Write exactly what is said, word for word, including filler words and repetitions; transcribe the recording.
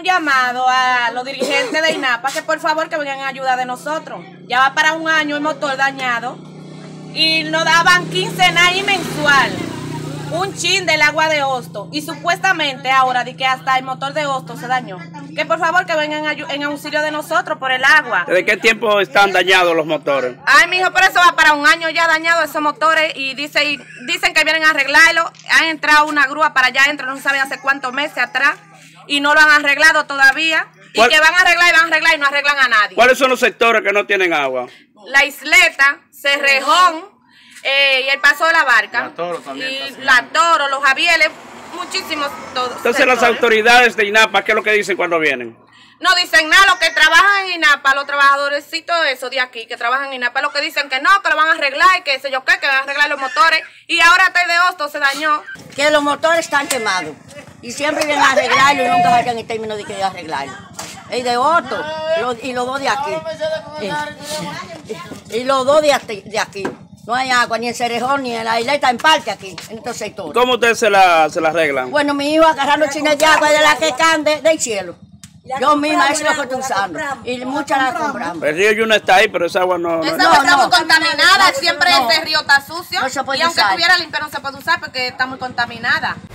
un llamado a los dirigentes de INAPA que por favor que vengan a ayudar de nosotros. Ya va para un año el motor dañado y nos daban quincenal y mensual un chin del agua de Hosto y supuestamente ahora de que hasta el motor de Hosto se dañó. Que por favor que vengan en auxilio de nosotros por el agua. ¿Desde qué tiempo están dañados los motores? Ay, mijo, por eso va para un año ya dañado esos motores y, dice, y dicen que vienen a arreglarlo. Han entrado una grúa para allá adentro, no saben hace cuántos meses atrás y no lo han arreglado todavía. Y que van a arreglar y van a arreglar y no arreglan a nadie. ¿Cuáles son los sectores que no tienen agua? La Isleta, Cerrejón, eh, y el Paso de la Barca. La Toro también. Y La Toro, Los Javieles, muchísimos todos. Entonces sectores. las autoridades de INAPA, ¿qué es lo que dicen cuando vienen? No dicen nada, los que trabajan en INAPA, los trabajadorcitos eso de aquí, que trabajan en INAPA, lo que dicen que no, que lo van a arreglar y que sé yo qué, que van a arreglar los motores. Y ahora hasta el de Hosto se dañó. Que los motores están quemados y siempre vienen a arreglarlo y nunca fallan el término de que arreglarlo. El de Hosto lo, y los dos de aquí. Y, y los dos de aquí, de aquí. No hay agua ni en Cerrejón ni en la isleta, en parte aquí, en estos sectores. ¿Cómo ustedes se la, se la arreglan? Bueno, mi hijo agarrando chines de agua de la que caen de, del cielo. Yo misma eso es lo que estoy usando. Y muchas la compramos. El río Yuna está ahí, pero esa agua no... Esa no, agua no, está muy no, contaminada, no, siempre no, ese río está sucio. no se puede y aunque usar. estuviera limpio no se puede usar porque está muy contaminada.